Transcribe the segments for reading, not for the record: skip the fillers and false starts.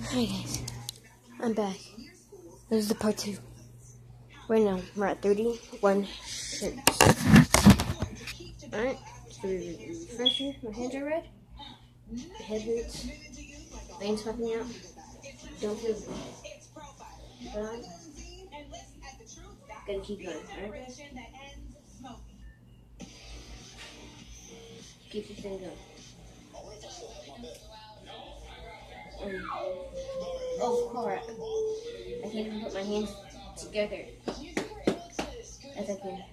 Hey guys, I'm back. This is the part 2. Right now, we're at 31 shirts. Alright, so refresher. My hands are red. My head hurts. Veins popping out. Don't feel good. But I'm gonna keep going, alright? Keep this thing going. Oh crap. I can't even put my hands together as I can.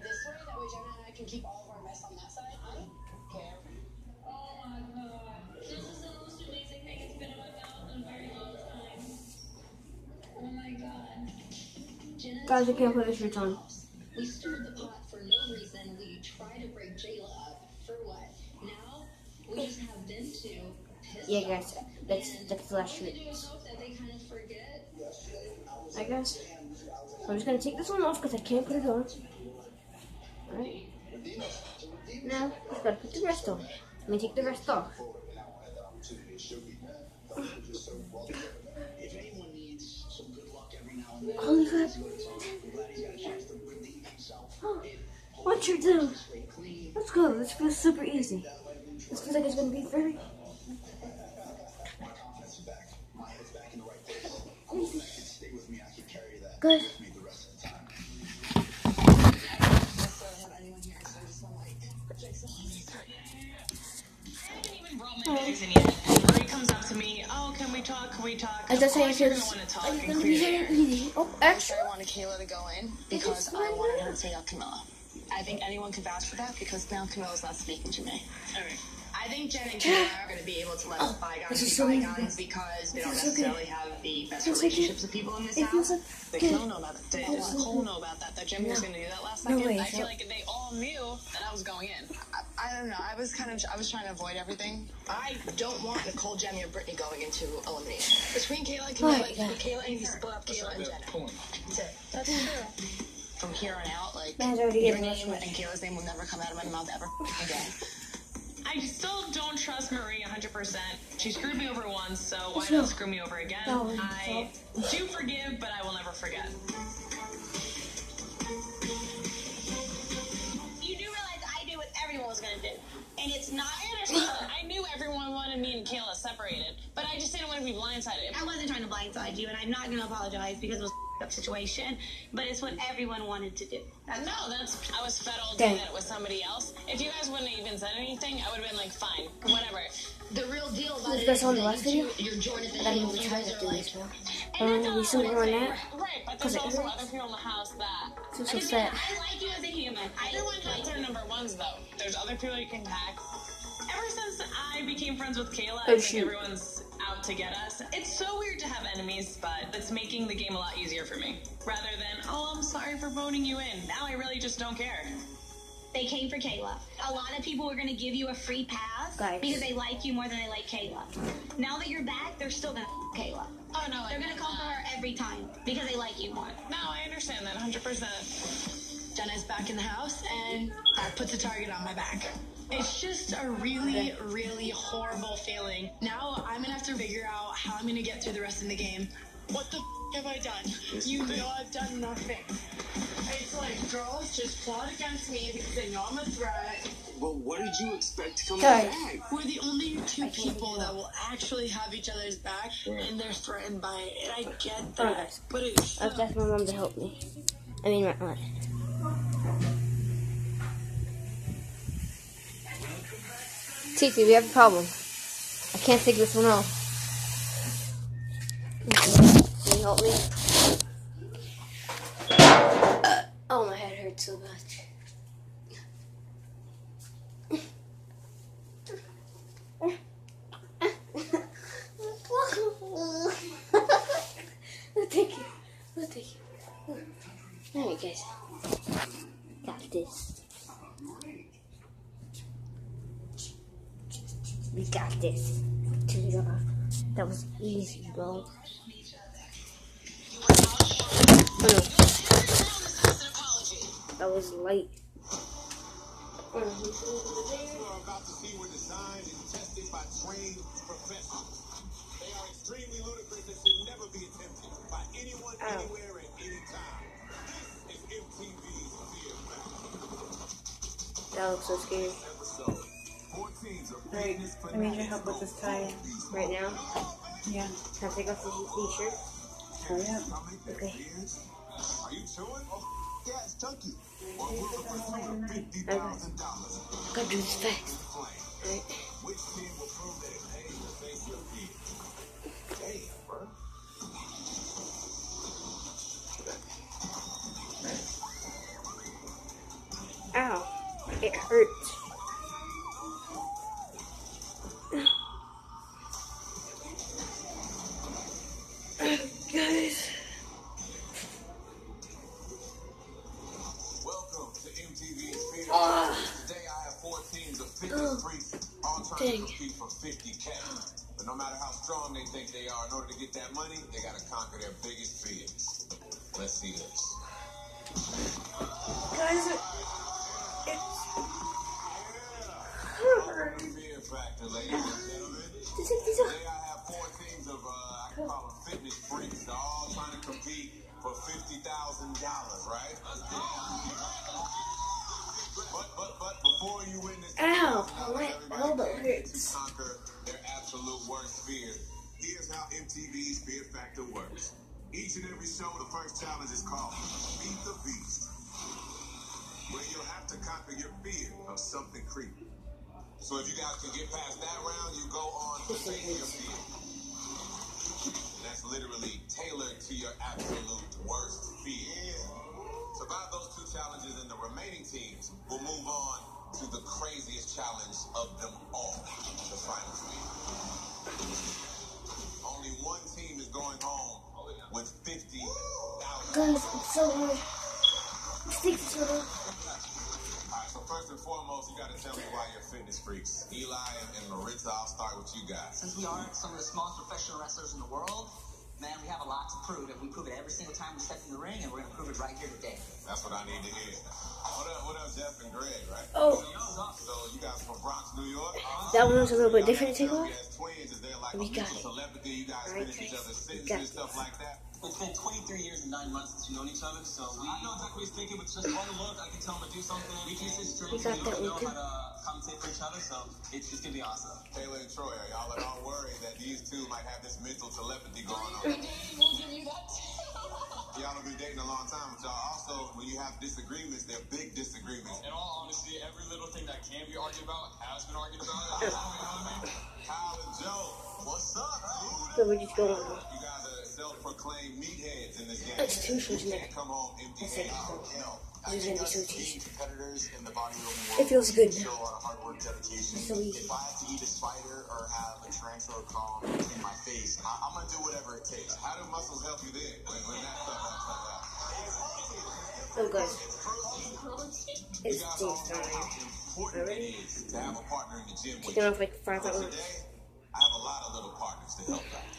Guys, I can't put the shirts on. We stirred the pot for no reason. We try to break Jayla up. For what? Now we just have them two. Yeah, guys, that's the last shirt. I guess. I'm just gonna take this one off because I can't put it on. Alright. Now, I've got to put the rest on. Let me take the rest off. Holy crap. Oh, 1 shirt down. Let's go. This feels super easy. This feels like it's gonna be very easy. Good. Comes up to me, oh, can we talk? I just say I feel it's gonna be very easy. Oh, actually, I wanted Kayla to go in because I wanted her to take out Camilla. I think anyone could vouch for that because now Camilla's not speaking to me. Alright. I think Jen and Camilla are going to be able to let bygones be bygones because they don't necessarily have the best relationships with people in this house. They don't know about that. Does Cole know about that? That Jimmy was going to do that last second? I feel like they all knew that I was going in. I don't know. I was trying to avoid everything. I don't want Nicole, Jemmy, or Brittany going into elimination. Between Kayla and Camilla, Kayla and split up Kayla and Jenna. That's it. That's true. From here on out, like, your name and Kayla's name will never come out of my mouth ever again. I still don't trust Marie 100%. She screwed me over once, so why not screw me over again? I do forgive, but I will never forget. You do realize I did what everyone was going to do. And it's not... I knew everyone wanted me and Kayla separated, but I just didn't want to be blindsided. I wasn't trying to blindside you, and I'm not going to apologize because it was a situation, but it's what everyone wanted to do. I was fed all day that it was somebody else. If you guys wouldn't have even said anything, I would have been like, fine, whatever. The real deal about you guys on the last video? You're Jordan. I gotta even try to do this now. We still on that. Right, but there's also other people in the house that... So sad. I like you as a human. Everyone has their number ones, though. There's other people you can tag. Ever since I became friends with Kayla, I think everyone's out to get us. It's so weird to have enemies, but it's making the game a lot easier for me. Rather than, oh, I'm sorry for voting you in. Now I really just don't care. They came for Kayla. A lot of people were going to give you a free pass because they like you more than they like Kayla. Now that you're back, they're still going to Kayla. Oh, no. They're going to come for her every time because they like you more. No, I understand that 100%. Jenna's back in the house, and that puts a target on my back. It's just a really, really horrible feeling. Now I'm gonna have to figure out how I'm gonna get through the rest of the game. What the have I done? You know I've done nothing. It's like girls just plot against me because they know I'm a threat. Well, what did you expect to come back? We're the only two people that will actually have each other's back, and they're threatened by it. And I get that, but it's... I've asked my mom to help me. I mean, my aunt. Titi, we have a problem. I can't take this one off. Can you help me? Oh, my head hurts so much. We'll take it. We'll take it. Alright, guys. Got this. We got this. That was easy, bro. Oh, no. That was light. You are about to see were designed and tested by trained professionals. They are extremely ludicrous. Ow. That looks so scary. Alright, I need your help with this tie. Right now? Yeah. Can I take off the t-shirt? Hurry up. Okay. Are you chewing? Oh, yeah, it's chunky. Okay. Gotta do this fast. Alright. Which team will prove that it pays to face your fear? Damn, bro. Ow. It hurts. Guys. Welcome to MTV's Fear. Today I have 4 teams of fitness freaks all trying to compete for 50K. But no matter how strong they think they are, in order to get that money, they gotta conquer their biggest fears. Let's see this. Guys, Fear factor, ladies and gentlemen. Today I have 4 teams of I can call them fitness freaks. They're all trying to compete for $50,000, right? But before you win this, Ow, my elbow hurts. conquer their absolute worst fears. Here's how MTV's Fear Factor works. Each and every show, the first challenge is called Beat the Beast, where you'll have to conquer your fear of something creepy. So if you guys can get past that round, you go on to face your fear. That's literally tailored to your absolute worst fear. Survive those 2 challenges, and the remaining teams will move on to the craziest challenge of them all, the final fear. Only one team is going home with $50,000. Guys, it's so hard. Stick to it. Alright, so first and foremost, you gotta tell me why you're fitness freaks. Eli and Maritza, I'll start with you guys. Since we are some of the smallest professional wrestlers in the world, man, we have a lot to prove, and we prove it every single time we step in the ring, and we're gonna prove it right here today. That's what I need to hear. What up, Jeff and Greg, right? Oh. So you guys from Bronx, New York? That one was a little bit different to take off. As twins, is there like We a got mutual it. telepathy? You guys Alright, finish each other's we sentences got and stuff like that? It's been 23 years and 9 months since we've known each other, so I know exactly what he's thinking, but just one look, I can tell him to do something. We can assist We got that know one too. how to compensate for each other, so it's gonna be awesome. Taylor and Troy, are y'all at all worried that these two might have this mental telepathy going on? We'll give you that too. Y'all have been dating a long time, but y'all also, when you have disagreements, they're big disagreements. In all honesty, every little thing that can be argued about has been argued about. You know what I mean? Kyle and Joe, what's up, dude? So we're just going on. You guys are self-proclaimed meatheads in this game. It's too short You now. can't come home empty-handed. This is gonna be so tasty. Competitors in the bodybuilding world It feels good show now. a lot of hard work, dedication. It's so easy. If I have to eat a spider or have a tarantula crawl in my face, I'm gonna do whatever it takes. How do muscles help you then when that stuff happens like that? Oh, guys. It's You guys all tasty. know how important it is to have a partner in the gym with Taking you. off like 5 But at once. today, I have a lot of little partners to help out.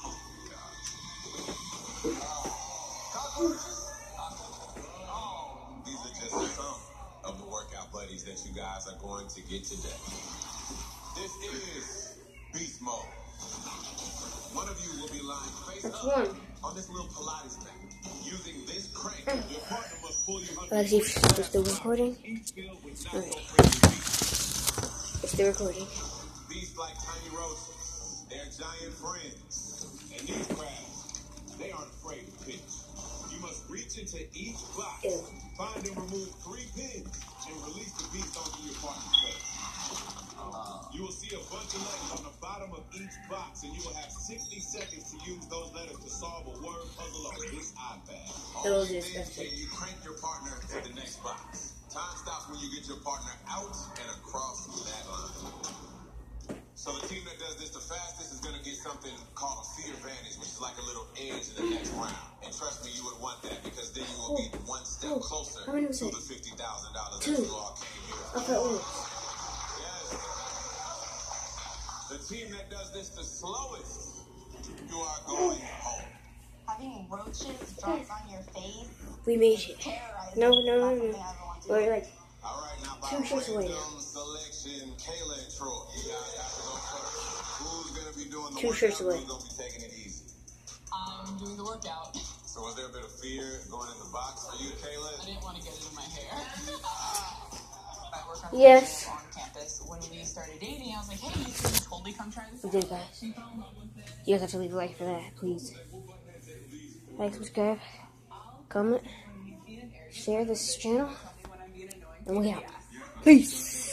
These are just some of the workout buddies that you guys are going to get today. This is Beast Mode. One of you will be lying face That's up one. on this little Pilates mat. Using this crank, your partner must pull you under Let's see if it's still recording. each filled with Okay. natural friendly beasts. It's still recording. Beasts like tiny roaches, they're giant friends. And these crabs, they aren't afraid to pinch. You must reach into each box, Ew. find and remove 3 pins, and release the beast onto your partner's face. You will see a bunch of letters on the bottom of each box, and you will have 60 seconds to use those letters to solve a word puzzle on this iPad. That was Only then disgusting. can you crank your partner to the next box. Time stops when you get your partner out and across that line. So the team that does this the fastest is going to get something called a fear advantage, which is like a little edge in the next round. And trust me, you would want that because then you will be one step closer How many was to it? the $50,000 that 2. you all came here for. Up at once. Yes. The team that does this the slowest, you are going home. Having roaches drop on your face, We made it. terrorizing. No. Not something I ever want to do. We're like All right, now by 2 shirts away now. random selection, Kayla and Troy, you guys have to go first. Who's going to be doing the 2 workout? shirts away. Who's going to be taking it easy? I'm doing the workout. So So was there a bit of fear going in the box for you, Kayla? I didn't want to get it in my hair. I work on Yes. on campus. When we started dating, I was like, hey, you should totally come try this We out. did, guys. You guys have to leave a like for that, please. Like, subscribe, comment, share this channel, and we out. Peace.